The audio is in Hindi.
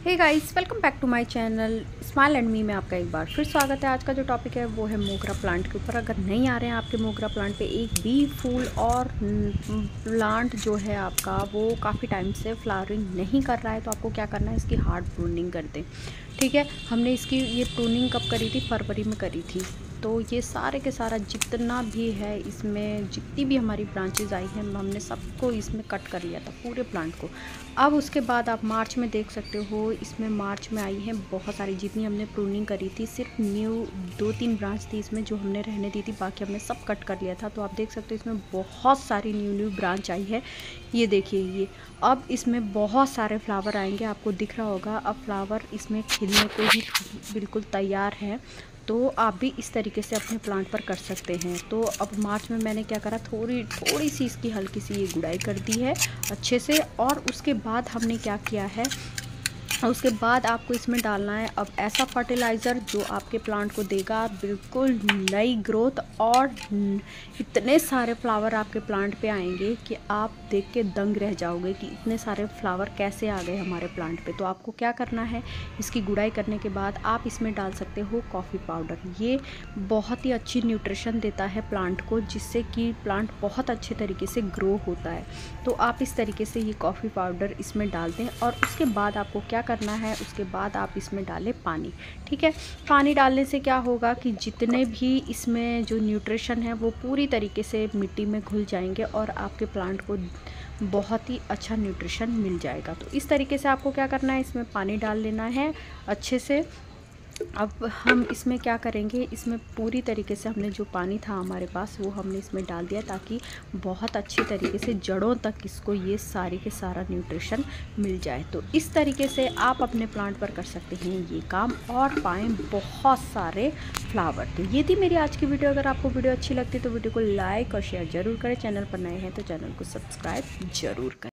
Hey guys, welcome back to my channel smile and me में आपका एक बार फिर स्वागत है। आज का जो टॉपिक है वो है मोगरा प्लांट के ऊपर। अगर नहीं आ रहे हैं आपके मोगरा प्लांट पे एक भी फूल और प्लांट जो है आपका वो काफ़ी टाइम से फ्लावरिंग नहीं कर रहा है, तो आपको क्या करना है, इसकी हार्ड प्रूनिंग कर दें। ठीक है, हमने इसकी ये प्रूनिंग कब करी थी? फरवरी में करी थी। तो ये सारे के सारा जितना भी है इसमें, जितनी भी हमारी ब्रांचेज आई हैं, हमने सबको इसमें कट कर लिया था, पूरे प्लांट को। अब उसके बाद आप मार्च में देख सकते हो, इसमें मार्च में आई हैं बहुत सारी। जितनी हमने प्रूनिंग करी थी, सिर्फ न्यू 2-3 ब्रांच थी इसमें जो हमने रहने दी थी, बाकी हमने सब कट कर लिया था। तो आप देख सकते हो इसमें बहुत सारी न्यू ब्रांच आई है। ये देखिए, ये अब इसमें बहुत सारे फ्लावर आएंगे, आपको दिख रहा होगा। अब फ्लावर इसमें खिलने को ही बिल्कुल तैयार है, तो आप भी इस तरीके से अपने प्लांट पर कर सकते हैं। तो अब मार्च में मैंने क्या करा, थोड़ी सी इसकी हल्की सी ये गुड़ाई कर दी है अच्छे से। और उसके बाद हमने क्या किया है, उसके बाद आपको इसमें डालना है अब ऐसा फर्टिलाइज़र जो आपके प्लांट को देगा बिल्कुल नई ग्रोथ, और इतने सारे फ्लावर आपके प्लांट पे आएंगे कि आप देख के दंग रह जाओगे कि इतने सारे फ्लावर कैसे आ गए हमारे प्लांट पे। तो आपको क्या करना है, इसकी गुड़ाई करने के बाद आप इसमें डाल सकते हो कॉफ़ी पाउडर। ये बहुत ही अच्छी न्यूट्रिशन देता है प्लांट को, जिससे कि प्लांट बहुत अच्छे तरीके से ग्रो होता है। तो आप इस तरीके से ये कॉफ़ी पाउडर इसमें डाल दें। और उसके बाद आपको क्या करना है, उसके बाद आप इसमें डालें पानी। ठीक है, पानी डालने से क्या होगा कि जितने भी इसमें जो न्यूट्रिशन है वो पूरी तरीके से मिट्टी में घुल जाएंगे और आपके प्लांट को बहुत ही अच्छा न्यूट्रिशन मिल जाएगा। तो इस तरीके से आपको क्या करना है, इसमें पानी डाल लेना है अच्छे से। अब हम इसमें क्या करेंगे, इसमें पूरी तरीके से हमने जो पानी था हमारे पास वो हमने इसमें डाल दिया, ताकि बहुत अच्छी तरीके से जड़ों तक इसको ये सारी के सारा न्यूट्रिशन मिल जाए। तो इस तरीके से आप अपने प्लांट पर कर सकते हैं ये काम और पाएँ बहुत सारे फ्लावर। तो ये थी मेरी आज की वीडियो। अगर आपको वीडियो अच्छी लगती है तो वीडियो को लाइक और शेयर ज़रूर करें। चैनल पर नए हैं तो चैनल को सब्सक्राइब ज़रूर करें।